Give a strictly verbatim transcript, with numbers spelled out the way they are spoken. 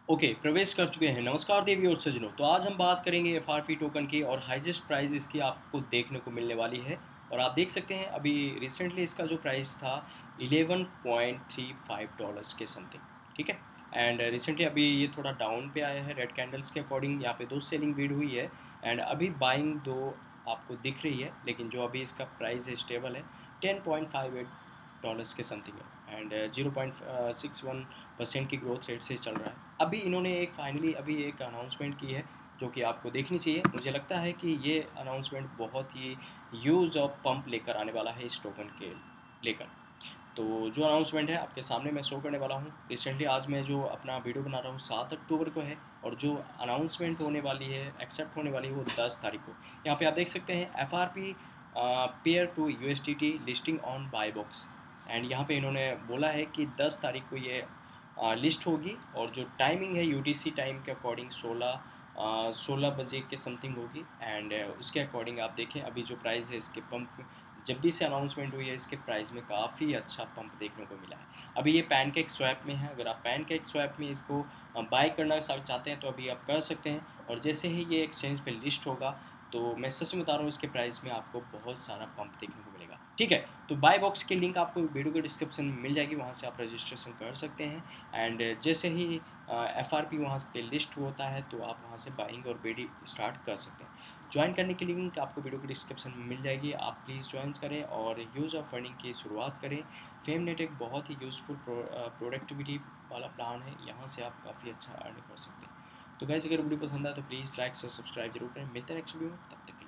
Okay प्रवेश कर चुके हैं। नमस्कार देवी और सज्जनों। तो आज हम बात करेंगे एफ आर पी टोकन की और हाईएस्ट प्राइस इसकी आपको देखने को मिलने वाली है। और आप देख सकते हैं अभी रिसेंटली इसका जो प्राइस था eleven point three five dollars के समथिंग। ठीक है। एंड रिसेंटली अभी ये थोड़ा डाउन पे आया है रेड कैंडल्स के अकॉर्डिंग। यहाँ पे दो सेलिंग बीड हुई है एंड अभी बाइंग दो आपको दिख रही है, लेकिन जो अभी इसका प्राइस है स्टेबल है ten point five eight dollars के समथिंग है and zero point six one percent की ग्रोथ रेट से चल रहा है। अभी इन्होंने एक फाइनली अभी एक अनाउंसमेंट की है जो कि आपको देखनी चाहिए। मुझे लगता है कि ये अनाउंसमेंट बहुत ही यूज ऑफ पंप लेकर आने वाला है इस टोकन के लेकर। तो जो अनाउंसमेंट है आपके सामने मैं शो करने वाला हूँ। रिसेंटली आज मैं जो अपना वीडियो बना रहा हूँ सात अक्टूबर को है और जो अनाउंसमेंट होने वाली है एक्सेप्ट होने वाली है वो दस तारीख को। यहाँ पे आप देख सकते हैं F R P pair to U S T T listing on Bibox. And यहाँ पे इन्होंने बोला है कि दस तारीख को ये लिस्ट होगी और जो टाइमिंग है यू टी सी टाइम के अकॉर्डिंग सोलह सोलह बजे के समथिंग होगी। एंड उसके अकॉर्डिंग आप देखें अभी जो प्राइस है इसके पंप जब भी से अनाउंसमेंट हुई है इसके प्राइस में काफ़ी अच्छा पंप देखने को मिला है। अभी ये पैनकेक स्वैप में है। अगर आप पैनकेक स्वैप में इसको बाय करना चाहते हैं तो अभी आप कर सकते हैं। और जैसे ही ये एक्सचेंज पे लिस्ट होगा तो मैं सच में बता रहा हूँ इसके प्राइस में आपको बहुत सारा पंप देखने को मिलेगा। ठीक है। तो बाय बॉक्स की लिंक आपको वीडियो के डिस्क्रिप्शन में मिल जाएगी, वहाँ से आप रजिस्ट्रेशन कर सकते हैं। एंड जैसे ही एफ आर पी वहाँ पे लिस्ट होता है तो आप वहाँ से बाइंग और बिडिंग स्टार्ट कर सकते हैं। ज्वाइन करने की लिंक आपको वीडियो के डिस्क्रिप्शन में मिल जाएगी, आप प्लीज़ ज्वाइन करें और यूज़ ऑफ अर्निंग की शुरुआत करें। फेमनेट एक बहुत ही यूज़फुल प्रोडक्टिविटी वाला प्लान है, यहाँ से आप काफ़ी अच्छा अर्न कर सकते हैं। तो गाइस अगर वीडियो पसंद आए तो प्लीज़ लाइक से सब्सक्राइब जरूर करें। मिलते हैं नेक्स्ट वीडियो में, तब तक